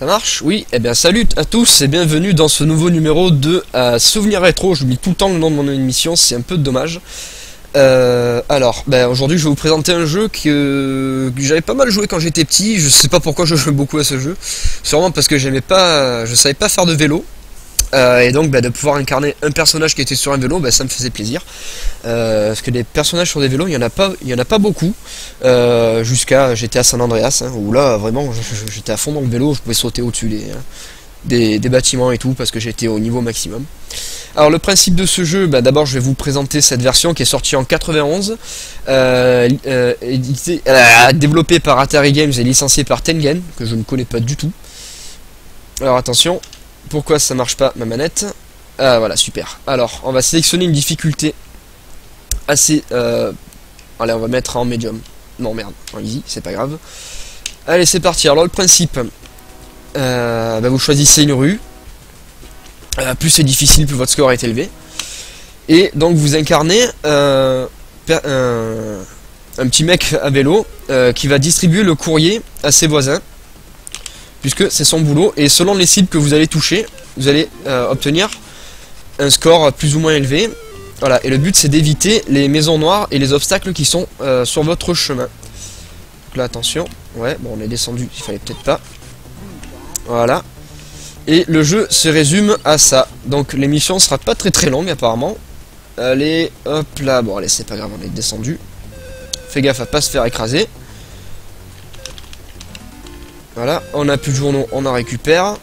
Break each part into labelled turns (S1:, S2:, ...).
S1: Ça marche? Oui, eh bien salut à tous et bienvenue dans ce nouveau numéro de Souvenirs Rétro. J'oublie tout le temps le nom de mon émission, c'est un peu dommage. Alors, aujourd'hui je vais vous présenter un jeu que j'avais pas mal joué quand j'étais petit. Je sais pas pourquoi je jouais beaucoup à ce jeu. Sûrement parce que je savais pas faire de vélo. Et donc de pouvoir incarner un personnage qui était sur un vélo, ça me faisait plaisir. Parce que des personnages sur des vélos, il y en a pas beaucoup. Jusqu'à GTA San Andreas, où là vraiment j'étais à fond dans le vélo, je pouvais sauter au-dessus des bâtiments et tout, parce que j'étais au niveau maximum. Alors le principe de ce jeu, d'abord je vais vous présenter cette version qui est sortie en 91, développée par Atari Games et licenciée par Tengen, que je ne connais pas du tout. Alors attention. Pourquoi ça marche pas ma manette? Ah voilà, super. Alors on va sélectionner une difficulté assez allez, on va mettre en medium. Non merde, en easy, c'est pas grave. Allez, c'est parti. Alors le principe, vous choisissez une rue. Plus c'est difficile, plus votre score est élevé. Et donc vous incarnez un petit mec à vélo qui va distribuer le courrier à ses voisins, puisque c'est son boulot, et selon les cibles que vous allez toucher, vous allez obtenir un score plus ou moins élevé. Voilà, et le but c'est d'éviter les maisons noires et les obstacles qui sont sur votre chemin. Donc là attention, ouais, bon on est descendu, il fallait peut-être pas. Voilà. Et le jeu se résume à ça. Donc l'émission sera pas très longue apparemment. Allez, hop là, bon allez c'est pas grave, on est descendu. Fais gaffe à pas se faire écraser. Voilà, on a plus de journaux, on en récupère.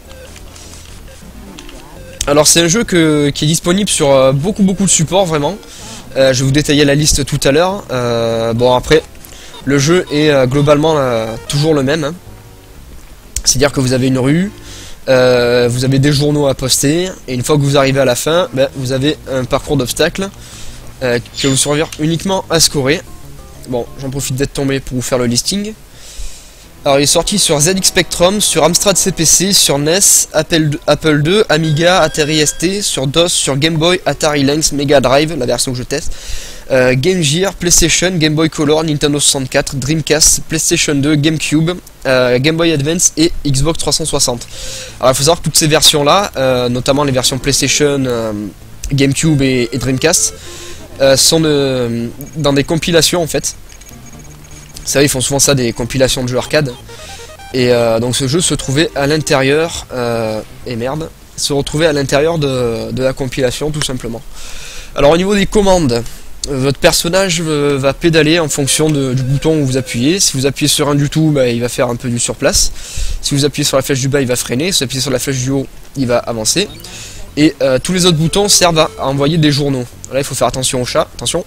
S1: Alors c'est un jeu qui est disponible sur beaucoup de supports vraiment. Je vais vous détailler la liste tout à l'heure. Bon après, le jeu est globalement toujours le même. Hein. C'est-à-dire que vous avez une rue, vous avez des journaux à poster, et une fois que vous arrivez à la fin, vous avez un parcours d'obstacles qui va vous servir uniquement à scorer. Bon, j'en profite d'être tombé pour vous faire le listing. Alors il est sorti sur ZX Spectrum, sur Amstrad CPC, sur NES, Apple II, Amiga, Atari ST, sur DOS, sur Game Boy, Atari Lynx, Mega Drive, la version que je teste, Game Gear, PlayStation, Game Boy Color, Nintendo 64, Dreamcast, PlayStation 2, GameCube, Game Boy Advance et Xbox 360. Alors il faut savoir que toutes ces versions là, notamment les versions PlayStation, GameCube et Dreamcast, sont dans des compilations en fait. C'est vrai, ils font souvent ça, des compilations de jeux arcade. Et donc ce jeu se trouvait à l'intérieur, se retrouvait à l'intérieur de la compilation tout simplement. Alors au niveau des commandes, votre personnage va pédaler en fonction du bouton où vous appuyez. Si vous appuyez sur un du tout, il va faire un peu du surplace. Si vous appuyez sur la flèche du bas, il va freiner. Si vous appuyez sur la flèche du haut, il va avancer. Et tous les autres boutons servent à envoyer des journaux. Là il faut faire attention au chat, attention.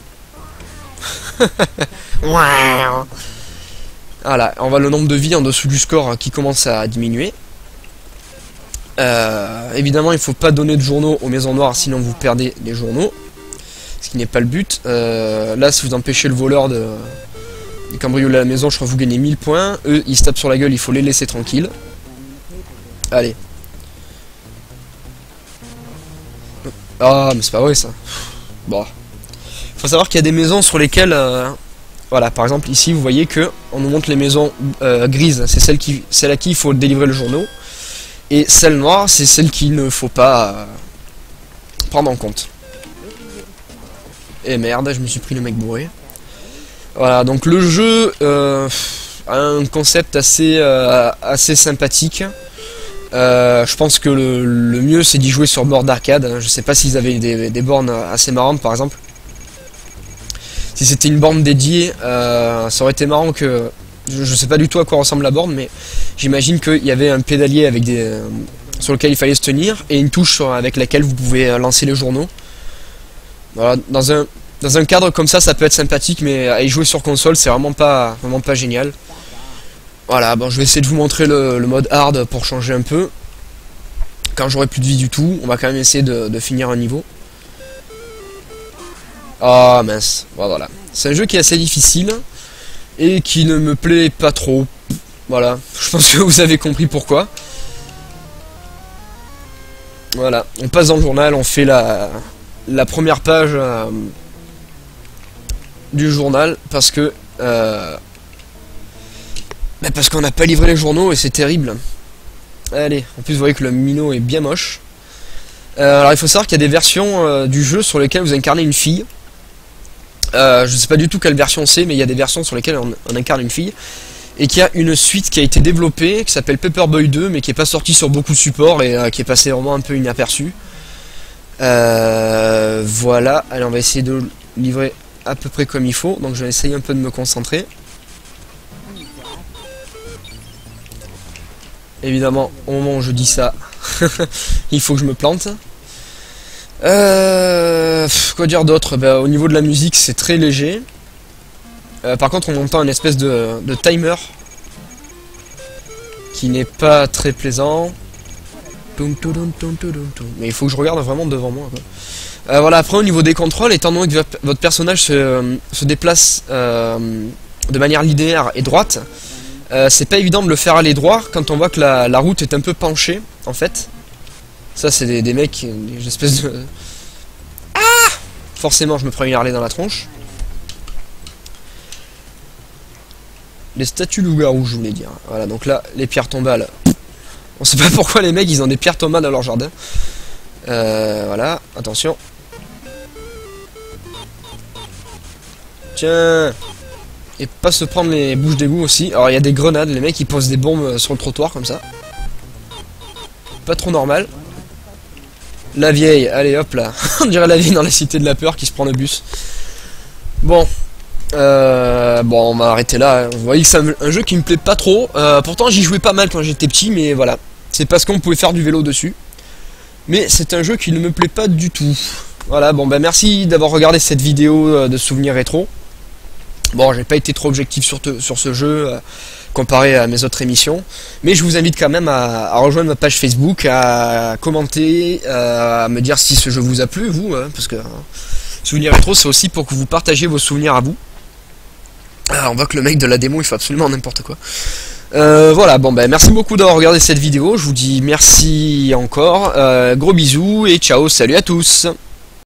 S1: Voilà, on voit le nombre de vies en dessous du score qui commence à diminuer. Évidemment, il ne faut pas donner de journaux aux maisons noires, sinon vous perdez les journaux. Ce qui n'est pas le but. Là, si vous empêchez le voleur de cambrioler la maison, je crois que vous gagnez 1000 points. Eux, ils se tapent sur la gueule, il faut les laisser tranquilles. Allez. Ah, mais c'est pas vrai ça. Bon. Faut savoir qu'il y a des maisons sur lesquelles... voilà, par exemple ici vous voyez que on nous montre les maisons grises, c'est celle à qui il faut délivrer le journaux, et celle noire c'est celle qu'il ne faut pas prendre en compte. Et merde, je me suis pris le mec bourré. Voilà, donc le jeu a un concept assez sympathique. Je pense que le mieux c'est d'y jouer sur bord d'arcade. Je sais pas s'ils avaient des bornes assez marrantes par exemple. Si c'était une borne dédiée, ça aurait été marrant que... Je sais pas du tout à quoi ressemble la borne, mais j'imagine qu'il y avait un pédalier avec sur lequel il fallait se tenir, et une touche avec laquelle vous pouvez lancer les journaux. Voilà, dans un cadre comme ça peut être sympathique, mais à y jouer sur console, c'est vraiment pas génial. Voilà, bon, je vais essayer de vous montrer le mode hard pour changer un peu. Quand j'aurai plus de vie du tout, on va quand même essayer de finir un niveau. Ah mince, voilà. C'est un jeu qui est assez difficile et qui ne me plaît pas trop. Voilà, je pense que vous avez compris pourquoi. Voilà, on passe dans le journal, on fait la première page du journal parce que parce qu'on n'a pas livré les journaux et c'est terrible. Allez, en plus vous voyez que le minot est bien moche. Alors il faut savoir qu'il y a des versions du jeu sur lesquelles vous incarnez une fille. Je sais pas du tout quelle version c'est, mais il y a des versions sur lesquelles on incarne une fille. Et qu'il y a une suite qui a été développée, qui s'appelle Paperboy 2, mais qui est pas sortie sur beaucoup de supports et qui est passée vraiment un peu inaperçue. Voilà, allez on va essayer de livrer à peu près comme il faut, donc je vais essayer un peu de me concentrer. Évidemment, au moment où je dis ça, il faut que je me plante. Quoi dire d'autre? Bah, au niveau de la musique, c'est très léger. Par contre, on entend une espèce de timer qui n'est pas très plaisant. Mais il faut que je regarde vraiment devant moi, quoi. Voilà, après au niveau des contrôles, étant donné que votre personnage se déplace de manière linéaire et droite, c'est pas évident de le faire aller droit quand on voit que la route est un peu penchée en fait. Ça c'est des mecs, des espèces de... Ah, forcément je me prends une harlée dans la tronche. Les statues loup-garou je voulais dire. Voilà, donc là les pierres tombales. On sait pas pourquoi les mecs ils ont des pierres tombales dans leur jardin. Voilà, attention. Tiens. Et pas se prendre les bouches d'égout aussi. Alors il y a des grenades, les mecs ils posent des bombes sur le trottoir comme ça. Pas trop normal. La vieille, allez hop là. On dirait la vieille dans la cité de la peur qui se prend le bus. Bon. Bon on va arrêter là. Vous voyez que c'est un jeu qui me plaît pas trop. Pourtant j'y jouais pas mal quand j'étais petit, mais voilà. C'est parce qu'on pouvait faire du vélo dessus. Mais c'est un jeu qui ne me plaît pas du tout. Voilà, bon bah merci d'avoir regardé cette vidéo de souvenirs rétro. Bon, j'ai pas été trop objectif sur ce jeu comparé à mes autres émissions, mais je vous invite quand même à rejoindre ma page Facebook, à commenter, à me dire si ce jeu vous a plu, vous, parce que souvenirs rétro, c'est aussi pour que vous partagiez vos souvenirs à vous. On voit que le mec de la démo, il fait absolument n'importe quoi. Voilà, bon ben merci beaucoup d'avoir regardé cette vidéo, je vous dis merci encore, gros bisous et ciao, salut à tous.